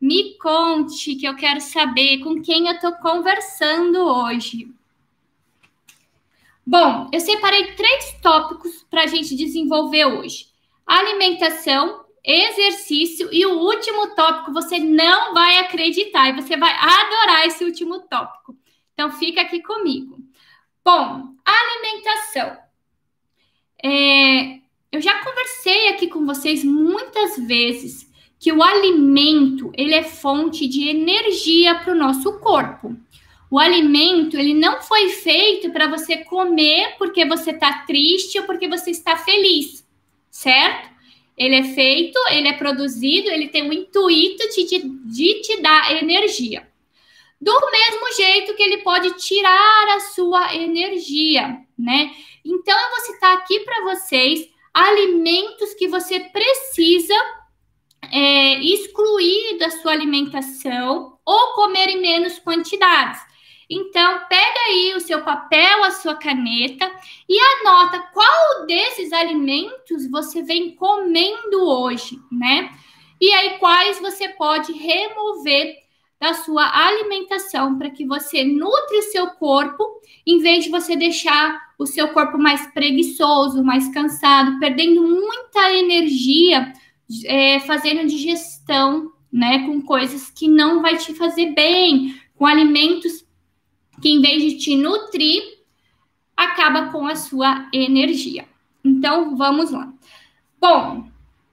Me conte, que eu quero saber com quem eu estou conversando hoje. Bom, eu separei 3 tópicos para a gente desenvolver hoje: alimentação, exercício e o último tópico você não vai acreditar e você vai adorar esse último tópico. Então, fica aqui comigo. Bom, alimentação. Eu já conversei aqui com vocês muitas vezes que o alimento, ele é fonte de energia para o nosso corpo. O alimento, ele não foi feito para você comer porque você está triste ou porque você está feliz, certo? Ele é feito, ele é produzido, ele tem o intuito de te dar energia. Do mesmo jeito que ele pode tirar a sua energia, né? Então, eu vou citar aqui para vocês alimentos que você precisa excluir da sua alimentação ou comer em menos quantidades. Então, pega aí o seu papel, a sua caneta e anota qual desses alimentos você vem comendo hoje, né? E aí, quais você pode remover da sua alimentação para que você nutre o seu corpo, em vez de você deixar o seu corpo mais preguiçoso, mais cansado, perdendo muita energia, fazendo digestão, né, com coisas que não vai te fazer bem, com alimentos que, em vez de te nutrir, acaba com a sua energia. Então, vamos lá. Bom,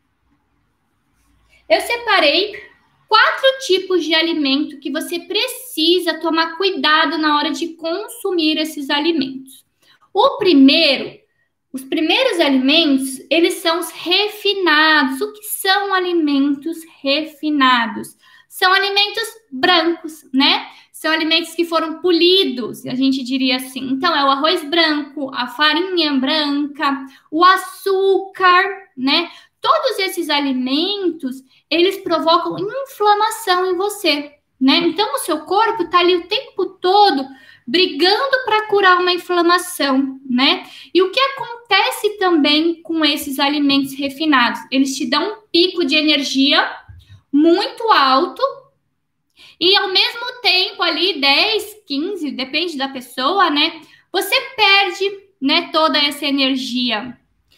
eu separei 4 tipos de alimento que você precisa tomar cuidado na hora de consumir esses alimentos. Os primeiros alimentos, eles são os refinados. O que são alimentos refinados? São alimentos brancos, né? São alimentos que foram polidos, a gente diria assim. Então, é o arroz branco, a farinha branca, o açúcar, né? Todos esses alimentos, eles provocam inflamação em você, né? Então, o seu corpo está ali o tempo todo brigando para curar uma inflamação, né? E o que acontece também com esses alimentos refinados? Eles te dão um pico de energia muito alto e, ao mesmo tempo, ali 10, 15, depende da pessoa, né? Você perde, né, toda essa energia.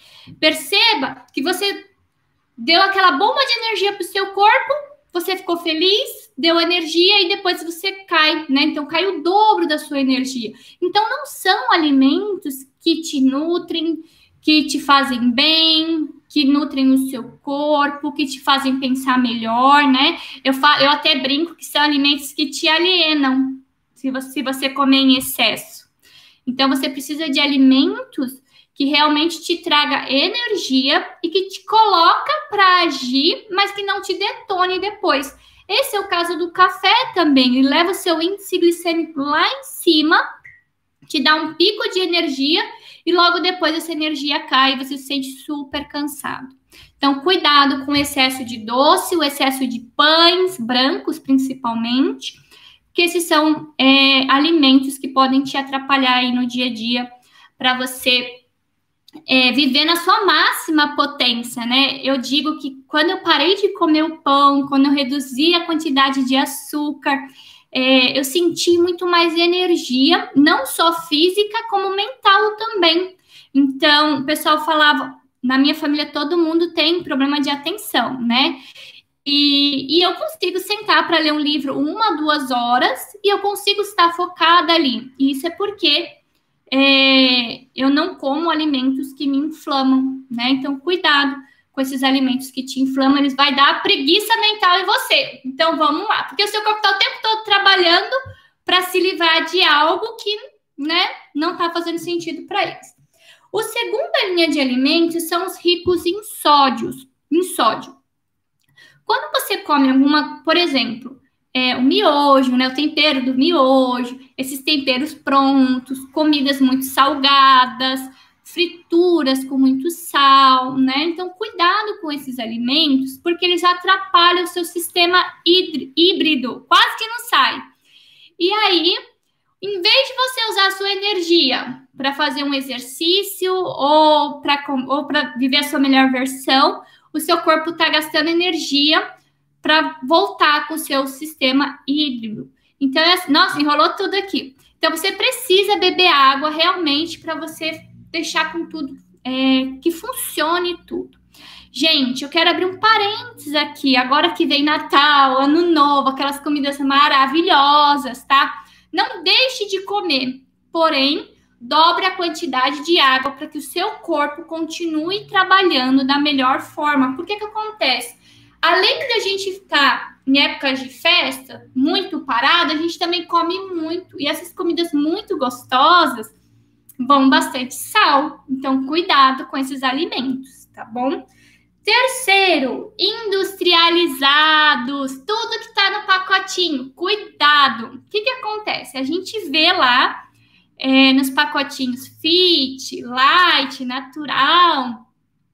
Perceba que você deu aquela bomba de energia para o seu corpo, você ficou feliz, deu energia e depois você cai, né? Então, cai o dobro da sua energia. Então, não são alimentos que te nutrem, que te fazem bem, que nutrem o seu corpo, que te fazem pensar melhor, né? Eu até brinco que são alimentos que te alienam, se você comer em excesso. Então, você precisa de alimentos que realmente te traga energia e que te coloca para agir, mas que não te detone depois. Esse é o caso do café também. Ele leva o seu índice glicêmico lá em cima, te dá um pico de energia e logo depois essa energia cai e você se sente super cansado. Então, cuidado com o excesso de doce, o excesso de pães brancos, principalmente, porque esses são alimentos que podem te atrapalhar aí no dia a dia para você viver na sua máxima potência, né? Eu digo que quando eu parei de comer o pão, quando eu reduzi a quantidade de açúcar, eu senti muito mais energia, não só física, como mental também. Então, o pessoal falava, na minha família todo mundo tem problema de atenção, né? E eu consigo sentar para ler um livro 1, 2 horas e eu consigo estar focada ali. E isso é porque eu não como alimentos que me inflamam, né? Então, cuidado com esses alimentos que te inflamam, eles vão dar preguiça mental em você. Então, vamos lá. Porque o seu corpo está o tempo todo trabalhando para se livrar de algo que, né, não está fazendo sentido para eles. A segunda linha de alimentos são os ricos em sódio. Quando você come por exemplo, o miojo, né? O tempero do miojo, esses temperos prontos, comidas muito salgadas, frituras com muito sal, né? Então, cuidado com esses alimentos, porque eles atrapalham o seu sistema híbrido, quase que não sai. E aí, em vez de você usar a sua energia para fazer um exercício ou para viver a sua melhor versão, o seu corpo está gastando energia para voltar com o seu sistema hídrico. Então, nossa, enrolou tudo aqui. Então, você precisa beber água realmente para você deixar com tudo, que funcione tudo. Gente, eu quero abrir um parênteses aqui, agora que vem Natal, Ano Novo, aquelas comidas maravilhosas, tá? Não deixe de comer, porém, dobre a quantidade de água para que o seu corpo continue trabalhando da melhor forma. Por que acontece? Além de a gente estar em épocas de festa, muito parado, a gente também come muito. E essas comidas muito gostosas vão bastante sal. Então, cuidado com esses alimentos, tá bom? Terceiro, industrializados. Tudo que está no pacotinho, cuidado. O que acontece? A gente vê lá nos pacotinhos fit, light, natural.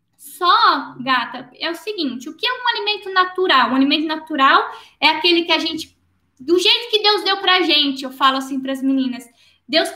Só, gata, é o seguinte, o que é um alimento natural? Um alimento natural é aquele que a gente, do jeito que Deus deu pra gente, eu falo assim para as meninas, Deus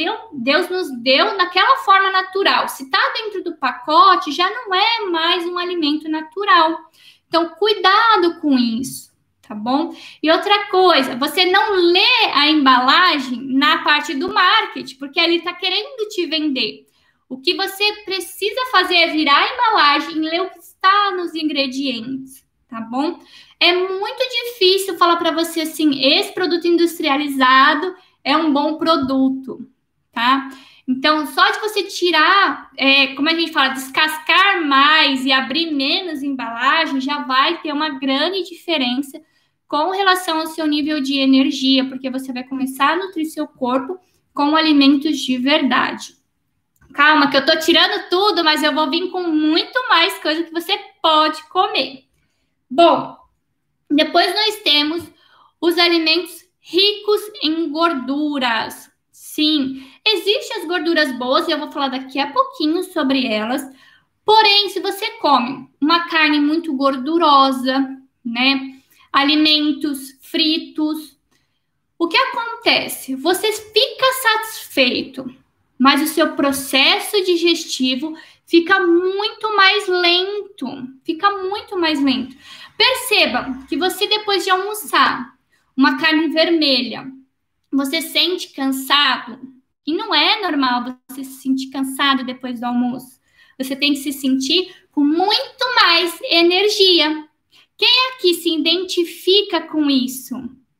nos deu naquela forma natural. Se tá dentro do pacote, já não é mais um alimento natural. Então, cuidado com isso, tá bom? E outra coisa, você não lê a embalagem na parte do marketing, porque ali tá querendo te vender. O que você precisa fazer é virar a embalagem e ler o que está nos ingredientes, tá bom? É muito difícil falar para você assim, esse produto industrializado é um bom produto, tá? Então, só de você tirar, como a gente fala, descascar mais e abrir menos embalagem, já vai ter uma grande diferença com relação ao seu nível de energia, porque você vai começar a nutrir seu corpo com alimentos de verdade. Calma, que eu tô tirando tudo, mas eu vou vir com muito mais coisa que você pode comer. Bom, depois nós temos os alimentos ricos em gorduras. Sim, existem as gorduras boas e eu vou falar daqui a pouquinho sobre elas. Porém, se você come uma carne muito gordurosa, né? Alimentos fritos, o que acontece? Você fica satisfeito, mas o seu processo digestivo fica muito mais lento. Fica muito mais lento. Perceba que você, depois de almoçar uma carne vermelha, você sente cansado. E não é normal você se sentir cansado depois do almoço. Você tem que se sentir com muito mais energia. Quem aqui se identifica com isso?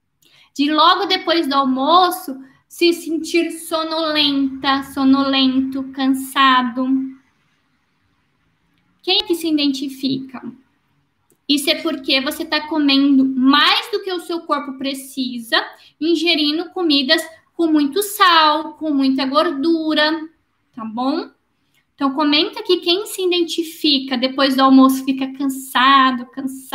De logo depois do almoço, se sentir sonolenta, sonolento, cansado. Quem que se identifica? Isso é porque você está comendo mais do que o seu corpo precisa, ingerindo comidas com muito sal, com muita gordura, tá bom? Então, comenta aqui quem se identifica depois do almoço, fica cansado,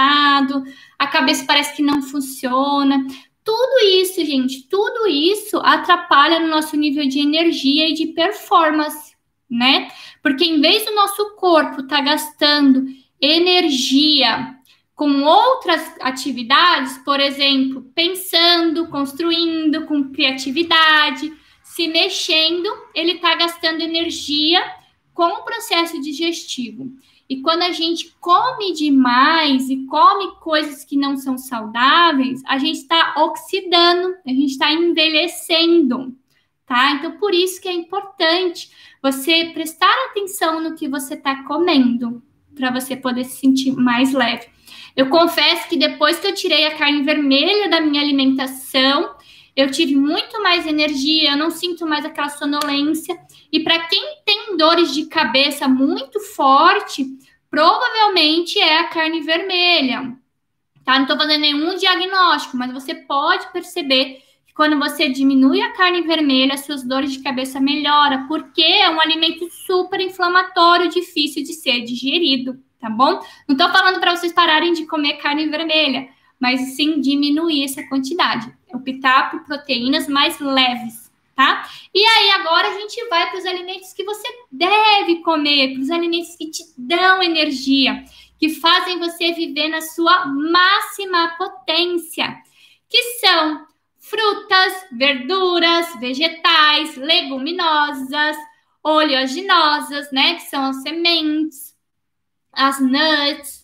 a cabeça parece que não funciona. Tudo isso, gente, tudo isso atrapalha no nosso nível de energia e de performance, né? Porque em vez do nosso corpo estar gastando energia com outras atividades, por exemplo, pensando, construindo, com criatividade, se mexendo, ele está gastando energia com o processo digestivo. E quando a gente come demais e come coisas que não são saudáveis, a gente está oxidando, a gente está envelhecendo, tá? Então, por isso que é importante você prestar atenção no que você está comendo, para você poder se sentir mais leve. Eu confesso que depois que eu tirei a carne vermelha da minha alimentação, eu tive muito mais energia, eu não sinto mais aquela sonolência. E para quem tem dores de cabeça muito forte, provavelmente é a carne vermelha, tá? Não estou fazendo nenhum diagnóstico, mas você pode perceber que quando você diminui a carne vermelha, suas dores de cabeça melhoram, porque é um alimento super inflamatório, difícil de ser digerido, tá bom? Não estou falando para vocês pararem de comer carne vermelha, mas sim diminuir essa quantidade. Optar por proteínas mais leves, tá? E aí, agora a gente vai para os alimentos que você deve comer, para os alimentos que te dão energia, que fazem você viver na sua máxima potência, que são frutas, verduras, vegetais, leguminosas, oleaginosas, né? Que são as sementes, as nuts.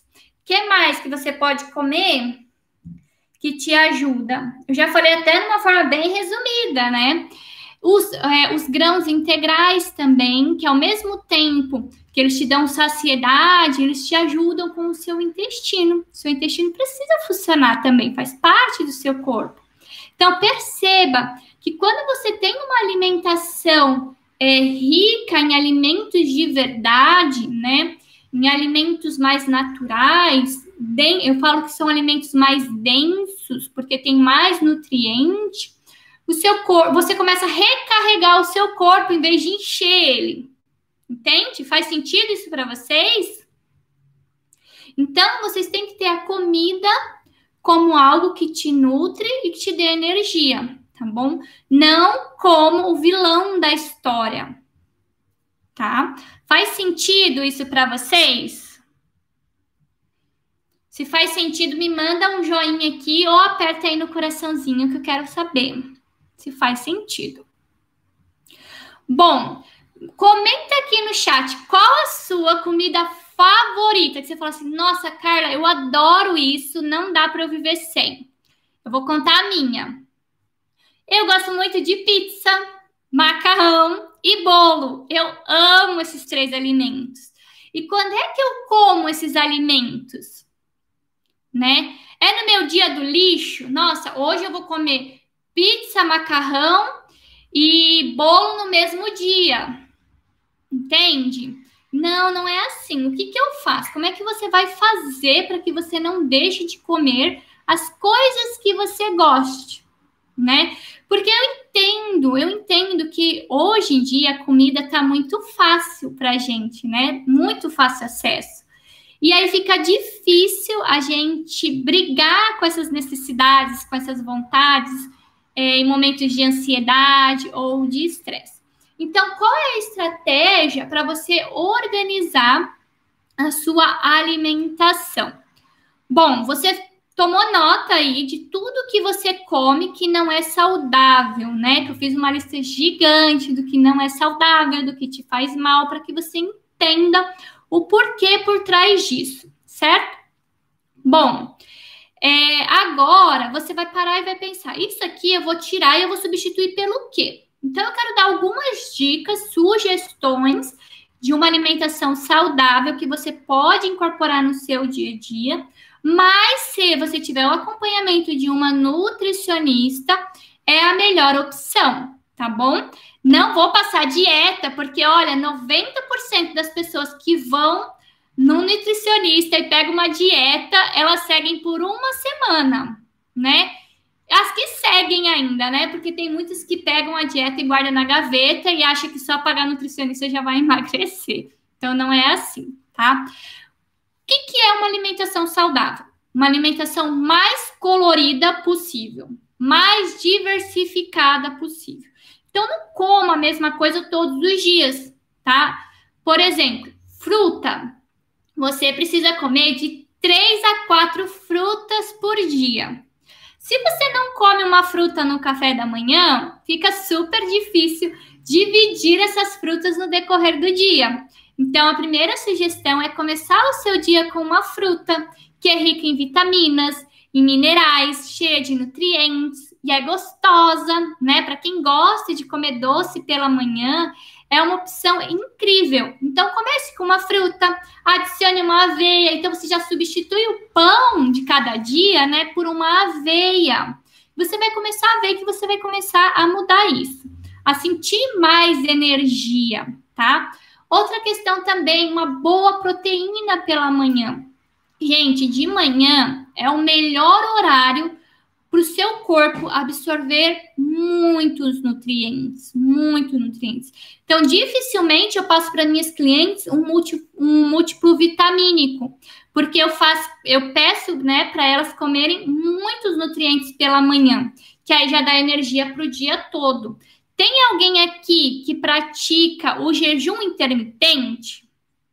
que mais que você pode comer que te ajuda? Eu já falei até de uma forma bem resumida, né? Os grãos integrais também, que ao mesmo tempo que eles te dão saciedade, eles te ajudam com o seu intestino. O seu intestino precisa funcionar também, faz parte do seu corpo. Então, perceba que quando você tem uma alimentação rica em alimentos de verdade, né? Em alimentos mais naturais, eu falo que são alimentos mais densos, porque tem mais nutriente, o seu corpo, você começa a recarregar o seu corpo em vez de encher ele. Entende? Faz sentido isso para vocês? Então, vocês têm que ter a comida como algo que te nutre e que te dê energia, tá bom? Não como o vilão da história, tá? Faz sentido isso para vocês? Se faz sentido, me manda um joinha aqui ou aperta aí no coraçãozinho que eu quero saber se faz sentido. Bom, comenta aqui no chat qual a sua comida favorita, que você fala assim, nossa, Carla, eu adoro isso, não dá para eu viver sem. Eu vou contar a minha. Eu gosto muito de pizza, macarrão e bolo. Eu amo esses 3 alimentos. E quando é que eu como esses alimentos? Né? É no meu dia do lixo? Nossa, hoje eu vou comer pizza, macarrão e bolo no mesmo dia. Entende? Não, não é assim. O que eu faço? Como é que você vai fazer para que você não deixe de comer as coisas que você goste, né? Porque eu entendo que hoje em dia a comida tá muito fácil pra gente, né? Muito fácil acesso. E aí fica difícil a gente brigar com essas necessidades, com essas vontades, em momentos de ansiedade ou de estresse. Então, qual é a estratégia para você organizar a sua alimentação? Bom, você tomou nota aí de tudo que você come que não é saudável, né? Que eu fiz uma lista gigante do que não é saudável, do que te faz mal, para que você entenda o porquê por trás disso, certo? Bom, agora você vai parar e vai pensar, isso aqui eu vou tirar e eu vou substituir pelo quê? Então, eu quero dar algumas dicas, sugestões de uma alimentação saudável que você pode incorporar no seu dia a dia, mas se você tiver o acompanhamento de uma nutricionista, é a melhor opção, tá bom? Não vou passar dieta, porque, olha, 90% das pessoas que vão no nutricionista e pegam uma dieta, elas seguem por uma semana, né? As que seguem ainda, né? Porque tem muitas que pegam a dieta e guardam na gaveta e acham que só pagar nutricionista já vai emagrecer. Então, não é assim, tá? O que é uma alimentação saudável? Uma alimentação mais colorida possível, mais diversificada possível. Então, não coma a mesma coisa todos os dias, tá? Por exemplo, fruta. Você precisa comer de 3 a 4 frutas por dia. Se você não come uma fruta no café da manhã, fica super difícil dividir essas frutas no decorrer do dia. Então, a primeira sugestão é começar o seu dia com uma fruta que é rica em vitaminas, em minerais, cheia de nutrientes e é gostosa, né? Para quem gosta de comer doce pela manhã, é uma opção incrível. Então, comece com uma fruta, adicione uma aveia. Então, você já substitui o pão de cada dia, né, por uma aveia. Você vai começar a ver que você vai começar a mudar isso, a sentir mais energia, tá? Outra questão também, uma boa proteína pela manhã. Gente, de manhã é o melhor horário para o seu corpo absorver muitos nutrientes, Então, dificilmente eu passo para minhas clientes um múltiplo vitamínico, porque eu peço, né, para elas comerem muitos nutrientes pela manhã, que aí já dá energia para o dia todo. Tem alguém aqui que pratica o jejum intermitente?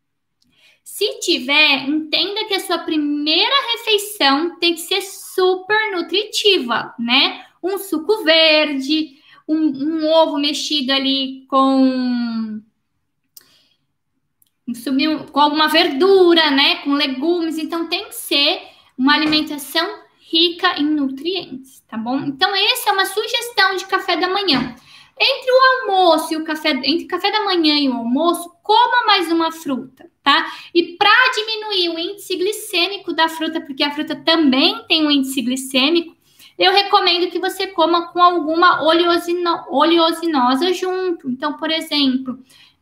Se tiver, entenda que a sua primeira refeição tem que ser super nutritiva, né? Um suco verde, um ovo mexido ali com subir com alguma verdura, né? Com legumes. Então, tem que ser uma alimentação rica em nutrientes, tá bom? Então, essa é uma sugestão de café da manhã. Entre o almoço e o café, entre o café da manhã e o almoço, coma mais uma fruta, tá? E para diminuir o índice glicêmico da fruta, porque a fruta também tem um índice glicêmico, eu recomendo que você coma com alguma oleosinosa junto. Então, por exemplo,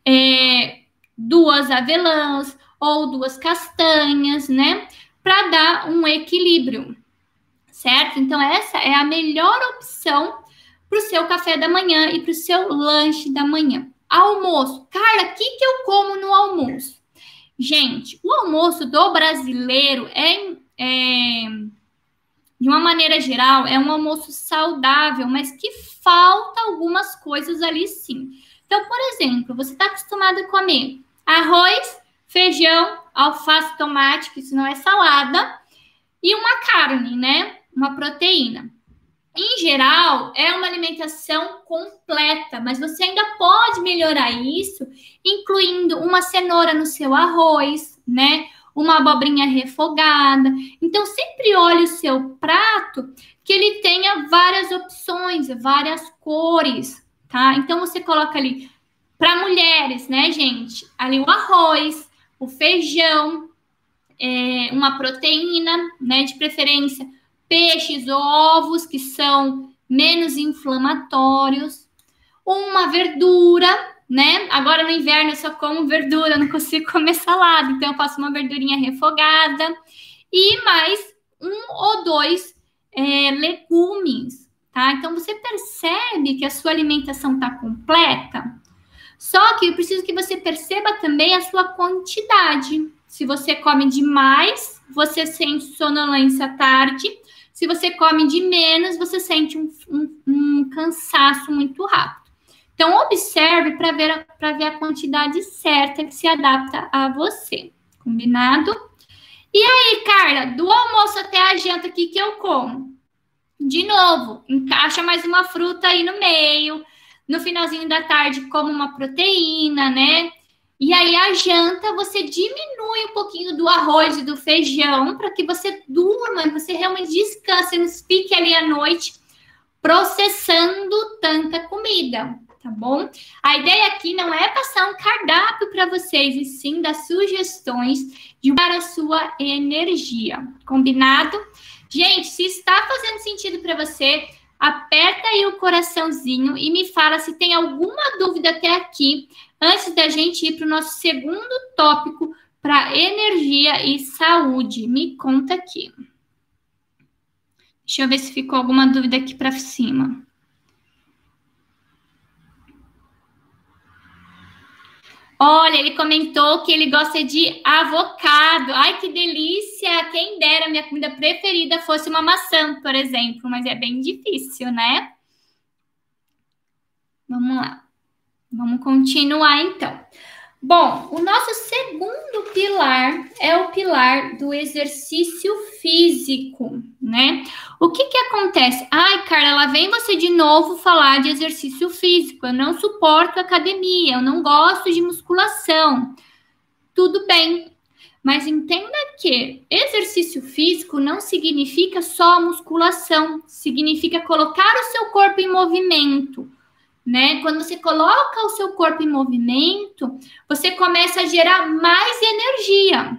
2 avelãs ou 2 castanhas, né? Para dar um equilíbrio, certo? Então, essa é a melhor opção para o seu café da manhã e para o seu lanche da manhã. Almoço. Carla, o que eu como no almoço? Gente, o almoço do brasileiro de uma maneira geral, é um almoço saudável, mas que falta algumas coisas ali sim. Então, por exemplo, você está acostumado a comer arroz, feijão, alface, tomate, que isso não é salada, e uma carne, né? Uma proteína. Em geral, é uma alimentação completa, mas você ainda pode melhorar isso, incluindo uma cenoura no seu arroz, né? Uma abobrinha refogada. Então, sempre olhe o seu prato que ele tenha várias opções, várias cores, tá? Então, você coloca ali, para mulheres, né, gente? Ali o arroz, o feijão, uma proteína, né, de preferência peixes ou ovos, que são menos inflamatórios, uma verdura, né? Agora no inverno eu só como verdura, não consigo comer salada, então eu faço uma verdurinha refogada e mais 1 ou 2 legumes, tá? Então você percebe que a sua alimentação está completa, só que eu preciso que você perceba também a sua quantidade. Se você come demais, você sente sonolência à tarde. Se você come de menos, você sente um cansaço muito rápido. Então, observe para ver a quantidade certa que se adapta a você. Combinado? E aí, Carla, do almoço até a janta, o que eu como? De novo, encaixa mais uma fruta aí no meio. No finalzinho da tarde, como uma proteína, né? E aí, a janta, você diminui um pouquinho do arroz e do feijão para que você durma, e você realmente descanse, não fique ali à noite processando tanta comida, tá bom? A ideia aqui não é passar um cardápio para vocês, e sim dar sugestões para a sua energia, combinado? Gente, se está fazendo sentido para você, aperta aí o coraçãozinho e me fala se tem alguma dúvida até aqui, antes da gente ir para o nosso segundo tópico, para energia e saúde. Me conta aqui. Deixa eu ver se ficou alguma dúvida aqui para cima. Olha, ele comentou que ele gosta de avocado. Ai, que delícia! Quem dera, minha comida preferida fosse uma maçã, por exemplo. Mas é bem difícil, né? Vamos lá. Vamos continuar, então. Bom, o nosso segundo pilar é o pilar do exercício físico, né? O que acontece? Ai, Carla, lá vem você de novo falar de exercício físico. Eu não suporto academia, eu não gosto de musculação. Tudo bem, mas entenda que exercício físico não significa só musculação, significa colocar o seu corpo em movimento, né? Quando você coloca o seu corpo em movimento, você começa a gerar mais energia,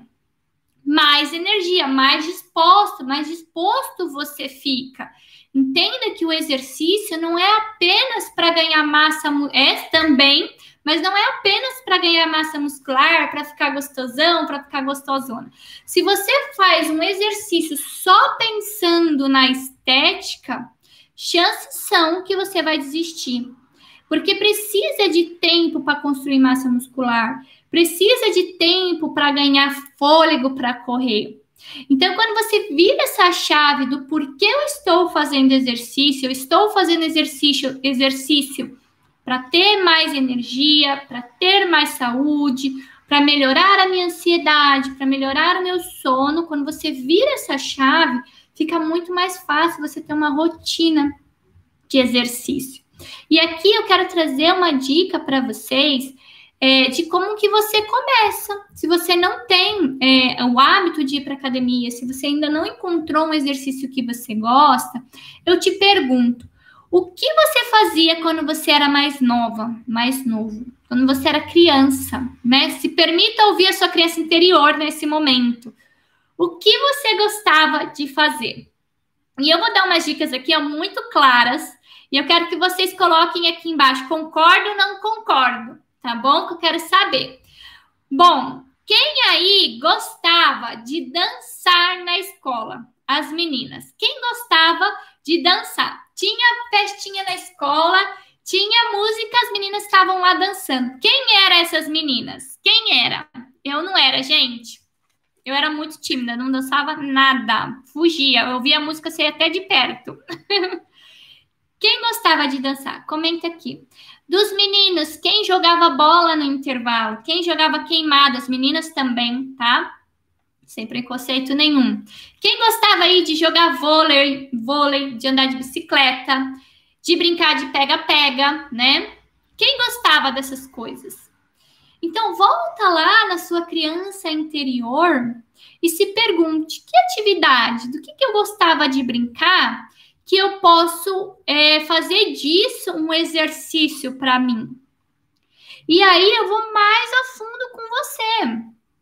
mais disposto você fica. Entenda que o exercício não é apenas para ganhar massa, também, mas não é apenas para ganhar massa muscular, para ficar gostosão, para ficar gostosona. Se você faz um exercício só pensando na estética, chances são que você vai desistir. Porque precisa de tempo para construir massa muscular, precisa de tempo para ganhar fôlego para correr. Então, quando você vira essa chave do porquê eu estou fazendo exercício, eu estou fazendo exercício para ter mais energia, para ter mais saúde, para melhorar a minha ansiedade, para melhorar o meu sono, quando você vira essa chave, fica muito mais fácil você ter uma rotina de exercício. E aqui eu quero trazer uma dica para vocês de como que você começa. Se você não tem o hábito de ir para academia, se você ainda não encontrou um exercício que você gosta, eu te pergunto, o que você fazia quando você era mais nova, mais novo? Quando você era criança, né? Se permita ouvir a sua criança interior nesse momento. O que você gostava de fazer? E eu vou dar umas dicas aqui, ó, muito claras, e eu quero que vocês coloquem aqui embaixo, concordo ou não concordo, tá bom? Que eu quero saber. Bom, quem aí gostava de dançar na escola? As meninas. Quem gostava de dançar? Tinha festinha na escola, tinha música, as meninas estavam lá dançando. Quem eram essas meninas? Quem era? Eu não era, gente. Eu era muito tímida, não dançava nada, fugia. Eu ouvia a música, saía até de perto. Quem gostava de dançar? Comenta aqui. Dos meninos, quem jogava bola no intervalo? Quem jogava queimada? As meninas também, tá? Sem preconceito nenhum. Quem gostava aí de jogar vôlei, de andar de bicicleta, de brincar de pega-pega, né? Quem gostava dessas coisas? Então, volta lá na sua criança interior e se pergunte, que atividade, do que eu gostava de brincar, que eu posso fazer disso um exercício para mim. E aí eu vou mais a fundo com você.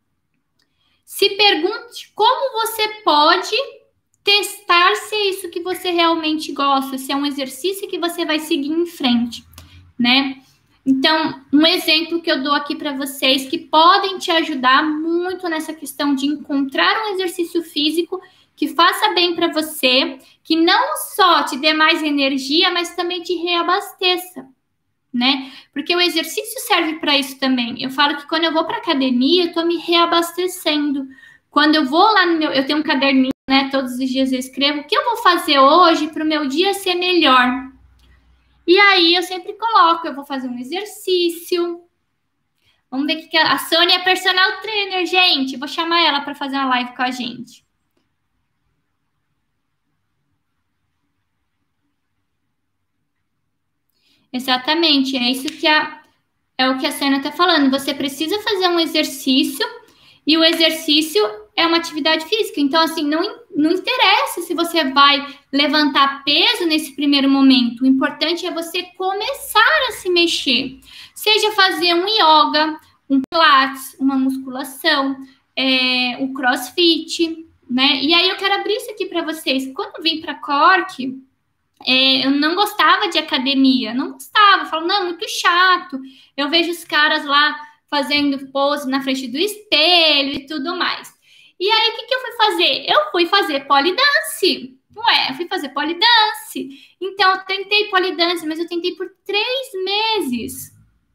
Se pergunte como você pode testar se é isso que você realmente gosta, se é um exercício que você vai seguir em frente, né? Então, um exemplo que eu dou aqui para vocês que podem te ajudar muito nessa questão de encontrar um exercício físico que faça bem para você, que não só te dê mais energia, mas também te reabasteça, né? Porque o exercício serve para isso também. Eu falo que quando eu vou para academia, eu estou me reabastecendo. Quando eu vou lá no eu tenho um caderninho, né? Todos os dias eu escrevo o que eu vou fazer hoje para o meu dia ser melhor. E aí eu sempre coloco, eu vou fazer um exercício. Vamos ver que a Sônia é personal trainer, gente. Vou chamar ela para fazer uma live com a gente. Exatamente, é isso que é o que a Sônia está falando. Você precisa fazer um exercício e o exercício é uma atividade física. Então, assim, não interessa se você vai levantar peso nesse primeiro momento. O importante é você começar a se mexer. Seja fazer um yoga, um pilates, uma musculação, o crossfit, né? E aí eu quero abrir isso aqui para vocês. Quando eu vim para Cork, eu não gostava de academia. Não gostava. Eu falo, não, muito chato. Eu vejo os caras lá fazendo pose na frente do espelho e tudo mais. E aí, o que eu fui fazer? Eu fui fazer polidance. Ué, eu fui fazer polidance. Então, eu tentei polidance, mas eu tentei por 3 meses,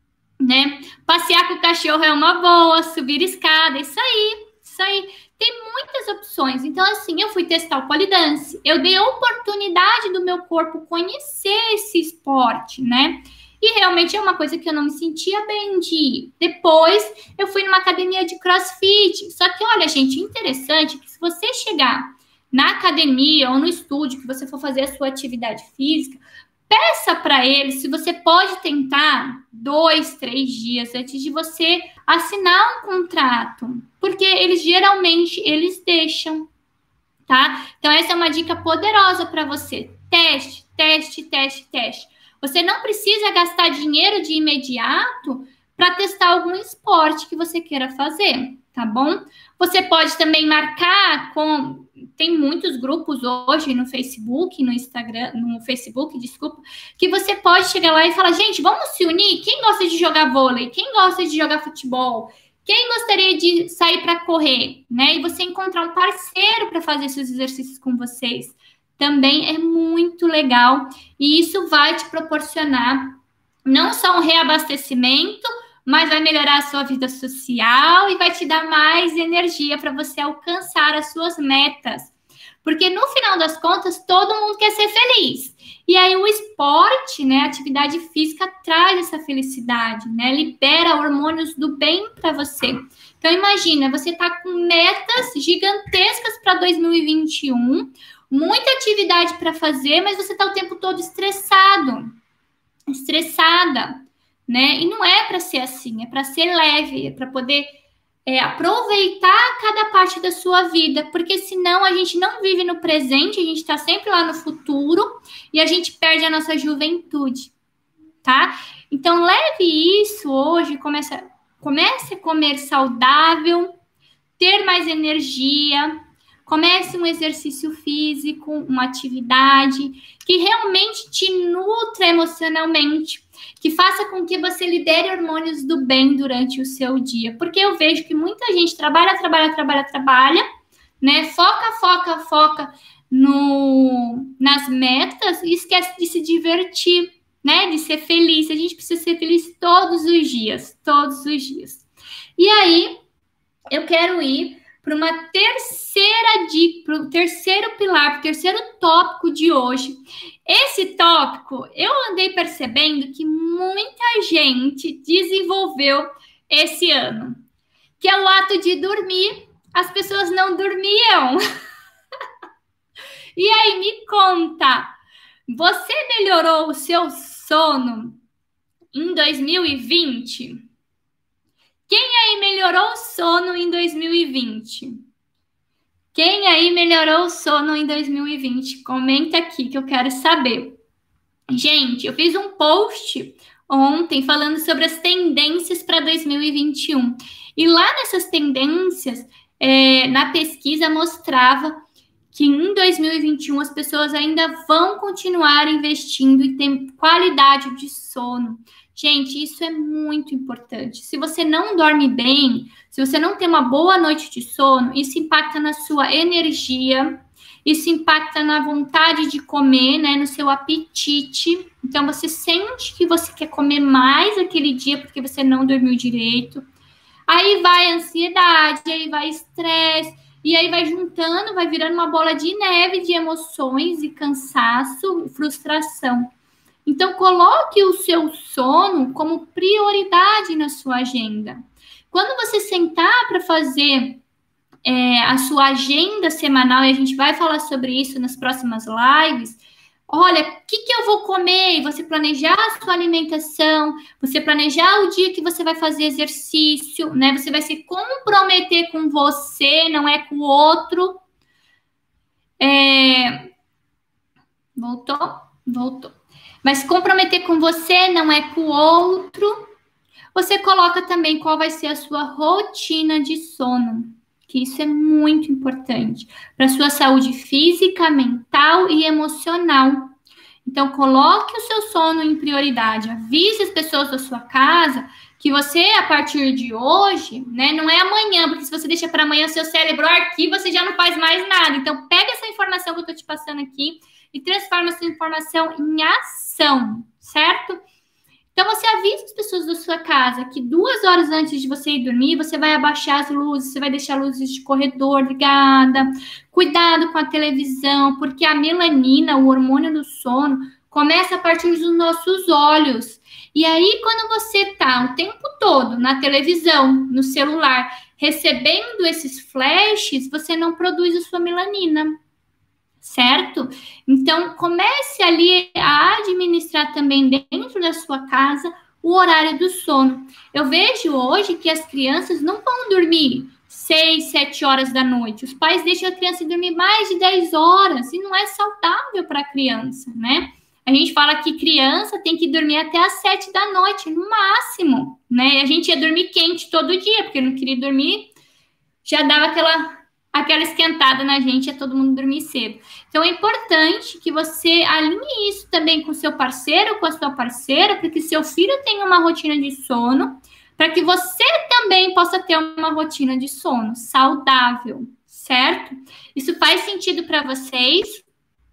né? Passear com o cachorro é uma boa, subir escada, isso aí, isso aí. Tem muitas opções. Então, assim, eu fui testar o polidance. Eu dei a oportunidade do meu corpo conhecer esse esporte, né? E realmente é uma coisa que eu não me sentia bem de ir. Depois, eu fui numa academia de crossfit. Só que, olha, gente, interessante que se você chegar na academia ou no estúdio, que você for fazer a sua atividade física, peça para eles se você pode tentar 2, 3 dias antes de você assinar um contrato. Porque eles geralmente, eles deixam, tá? Então, essa é uma dica poderosa para você. Teste, teste, teste, teste. Você não precisa gastar dinheiro de imediato para testar algum esporte que você queira fazer, tá bom? Você pode também marcar com... Tem muitos grupos hoje no Facebook, no Instagram, no Facebook, desculpa, que você pode chegar lá e falar, gente, vamos se unir? Quem gosta de jogar vôlei? Quem gosta de jogar futebol? Quem gostaria de sair para correr, né? E você encontrar um parceiro para fazer esses exercícios com vocês. Também é muito legal e isso vai te proporcionar não só um reabastecimento, mas vai melhorar a sua vida social e vai te dar mais energia para você alcançar as suas metas. Porque no final das contas, todo mundo quer ser feliz. E aí o esporte, né, a atividade física traz essa felicidade, né? Libera hormônios do bem para você. Então imagina, você tá com metas gigantescas para 2021, muita atividade para fazer, mas você tá o tempo todo estressado, estressada, né? E não é para ser assim, é para ser leve, é para poder aproveitar cada parte da sua vida, porque senão a gente não vive no presente, a gente está sempre lá no futuro e a gente perde a nossa juventude, tá? Então leve isso hoje, comece a comer saudável, ter mais energia, comece um exercício físico, uma atividade que realmente te nutra emocionalmente, que faça com que você lidere hormônios do bem durante o seu dia. Porque eu vejo que muita gente trabalha, né? Foca nas metas e esquece de se divertir, né? De ser feliz. A gente precisa ser feliz todos os dias, todos os dias. E aí, eu quero ir para uma terceira dica, para o terceiro pilar, para o terceiro tópico de hoje. Esse tópico, eu andei percebendo que muita gente desenvolveu esse ano, que é o ato de dormir. As pessoas não dormiam. E aí, me conta, você melhorou o seu sono em 2020? Quem aí melhorou o sono em 2020? Quem aí melhorou o sono em 2020? Comenta aqui que eu quero saber. Gente, eu fiz um post ontem falando sobre as tendências para 2021. E lá nessas tendências, na pesquisa mostrava que em 2021 as pessoas ainda vão continuar investindo em ter qualidade de sono. Gente, isso é muito importante. Se você não dorme bem, se você não tem uma boa noite de sono, isso impacta na sua energia, isso impacta na vontade de comer, né, no seu apetite. Então, você sente que você quer comer mais aquele dia porque você não dormiu direito. Aí vai ansiedade, aí vai estresse, e aí vai juntando, vai virando uma bola de neve de emoções e cansaço, frustração. Então, coloque o seu sono como prioridade na sua agenda. Quando você sentar para fazer a sua agenda semanal, e a gente vai falar sobre isso nas próximas lives, olha, o que eu vou comer? E você planejar a sua alimentação, você planejar o dia que você vai fazer exercício, né? Você vai se comprometer com você, não é com o outro. Voltou. Mas se comprometer com você, não é com o outro. Você coloca também qual vai ser a sua rotina de sono, que isso é muito importante para a sua saúde física, mental e emocional. Então, coloque o seu sono em prioridade. Avise as pessoas da sua casa que você, a partir de hoje, né, não é amanhã, porque se você deixa para amanhã, o seu cérebro arquiva, você já não faz mais nada. Então, pega essa informação que eu estou te passando aqui e transforma essa informação em ação, certo? Então, você avisa as pessoas da sua casa que 2 horas antes de você ir dormir, você vai abaixar as luzes, você vai deixar a luzes de corredor ligada. Cuidado com a televisão, porque a melanina, o hormônio do sono, começa a partir dos nossos olhos. E aí, quando você está o tempo todo na televisão, no celular, recebendo esses flashes, você não produz a sua melanina. Certo? Então, comece ali a administrar também dentro da sua casa o horário do sono. Eu vejo hoje que as crianças não vão dormir 6, 7 horas da noite. Os pais deixam a criança dormir mais de 10 horas e não é saudável para a criança, né? A gente fala que criança tem que dormir até às 7 da noite, no máximo, né? A gente ia dormir quente todo dia, porque não queria dormir, já dava aquela esquentada na gente, é todo mundo dormir cedo. Então, é importante que você alinhe isso também com o seu parceiro, com a sua parceira, para que seu filho tenha uma rotina de sono, para que você também possa ter uma rotina de sono saudável, certo? Isso faz sentido para vocês?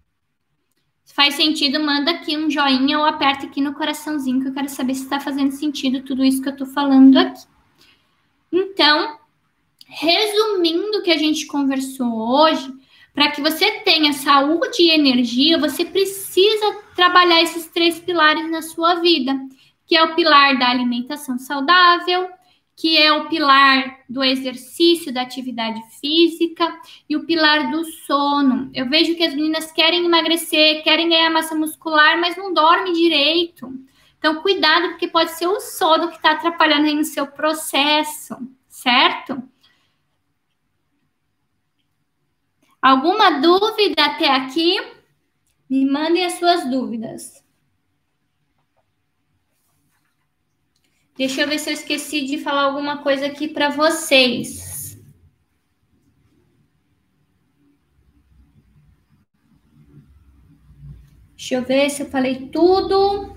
Se faz sentido, manda aqui um joinha ou aperta aqui no coraçãozinho, que eu quero saber se está fazendo sentido tudo isso que eu estou falando aqui. Então, resumindo o que a gente conversou hoje, para que você tenha saúde e energia, você precisa trabalhar esses 3 pilares na sua vida, que é o pilar da alimentação saudável, que é o pilar do exercício, da atividade física e o pilar do sono. Eu vejo que as meninas querem emagrecer, querem ganhar massa muscular, mas não dormem direito. Então, cuidado, porque pode ser o sono que está atrapalhando aí no seu processo, certo? Alguma dúvida até aqui? Me mandem as suas dúvidas. Deixa eu ver se eu esqueci de falar alguma coisa aqui para vocês. Deixa eu ver se eu falei tudo.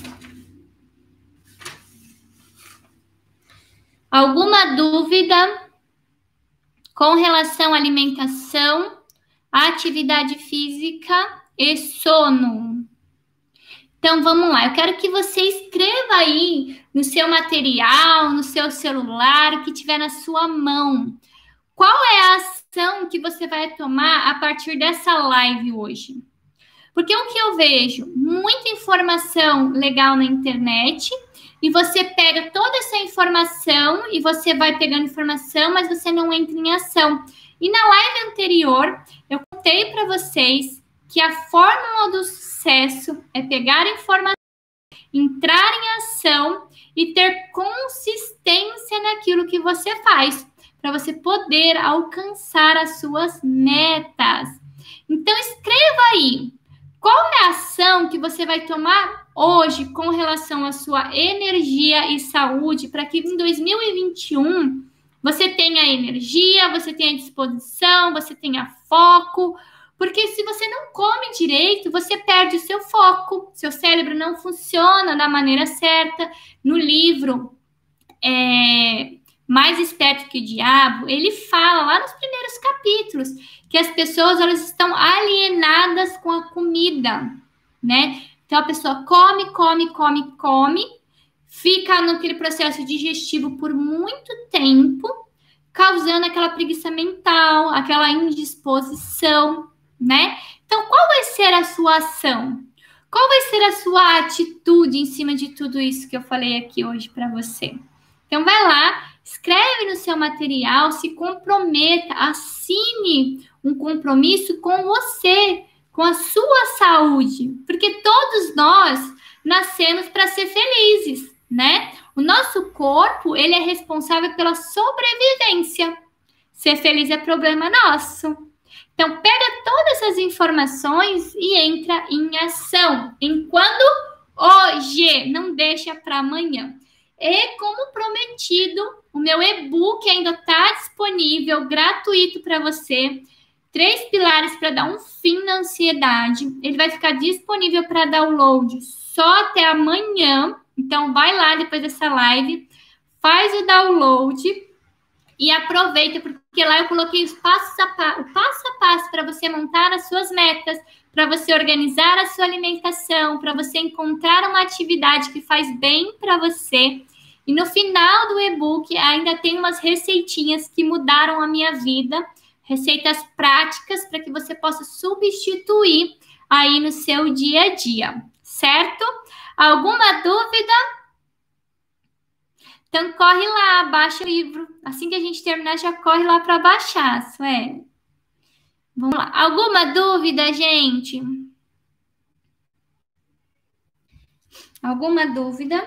Alguma dúvida com relação à alimentação, atividade física e sono? Então, vamos lá. Eu quero que você escreva aí no seu material, no seu celular, o que tiver na sua mão. Qual é a ação que você vai tomar a partir dessa live hoje? Porque o que eu vejo? Muita informação legal na internet e você pega toda essa informação e você vai pegando informação, mas você não entra em ação. E na live anterior, eu contei para vocês que a fórmula do sucesso é pegar informação, entrar em ação e ter consistência naquilo que você faz, para você poder alcançar as suas metas. Então, escreva aí. Qual é a ação que você vai tomar hoje com relação à sua energia e saúde para que em 2021 você tenha energia, você tenha disposição, você tenha foco? Porque se você não come direito, você perde o seu foco, seu cérebro não funciona da maneira certa. No livro Mais Esperto que o Diabo, ele fala lá nos primeiros capítulos que as pessoas elas estão alienadas com a comida, né? Então a pessoa come, fica naquele processo digestivo por muito tempo, causando aquela preguiça mental, aquela indisposição, né? Então qual vai ser a sua ação? Qual vai ser a sua atitude em cima de tudo isso que eu falei aqui hoje para você? Então vai lá, escreve no seu material, se comprometa, assine um compromisso com você, com a sua saúde, porque todos nós nascemos para ser felizes, né? O nosso corpo, ele é responsável pela sobrevivência. Ser feliz é problema nosso. Então, pega todas essas informações e entra em ação. Enquanto hoje, não deixa para amanhã. E como prometido, o meu e-book ainda está disponível, gratuito para você. 3 pilares para dar um fim na ansiedade. Ele vai ficar disponível para download só até amanhã. Então, vai lá depois dessa live, faz o download e aproveita, porque lá eu coloquei o passo a passo para você montar as suas metas, para você organizar a sua alimentação, para você encontrar uma atividade que faz bem para você. E no final do e-book ainda tem umas receitinhas que mudaram a minha vida, receitas práticas para que você possa substituir aí no seu dia a dia, certo? Alguma dúvida? Então corre lá, baixa o livro. Assim que a gente terminar, já corre lá para baixar, Sueli. Vamos lá. Alguma dúvida, gente? Alguma dúvida?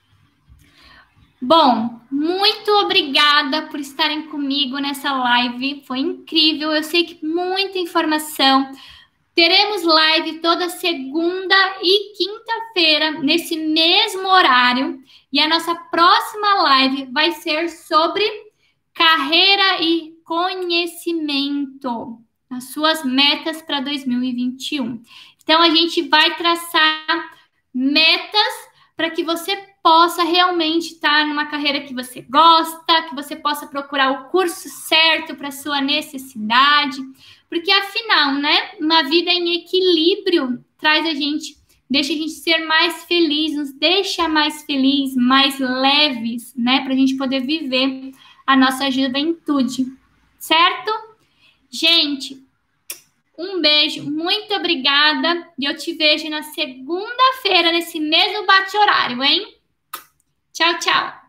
Bom, muito obrigada por estarem comigo nessa live. Foi incrível. Eu sei que muita informação. Teremos live toda segunda e quinta-feira, nesse mesmo horário. E a nossa próxima live vai ser sobre carreira e conhecimento, as suas metas para 2021. Então, a gente vai traçar metas para que você possa realmente estar numa carreira que você gosta, que você possa procurar o curso certo para sua necessidade, porque afinal, né, uma vida em equilíbrio traz a gente, deixa a gente ser mais feliz, nos deixa mais feliz, mais leves, né, para a gente poder viver a nossa juventude, certo? Gente, um beijo, muito obrigada, e eu te vejo na segunda-feira, nesse mesmo bate-horário, hein? Tchau, tchau!